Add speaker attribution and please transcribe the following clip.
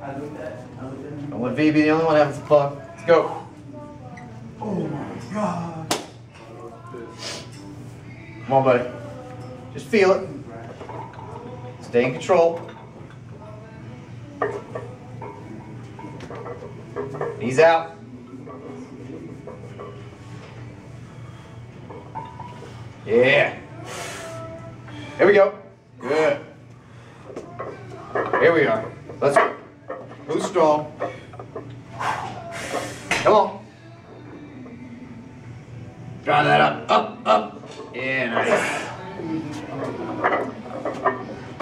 Speaker 1: Don't let V be the only one having some fun. Let's go.
Speaker 2: Oh my God.
Speaker 1: Come on, buddy. Just feel it. Stay in control. Knees out. Yeah. Here we go. Good. Here we are. Let's go. Move strong. Come on. Drive that up, up, up. Yeah, nice.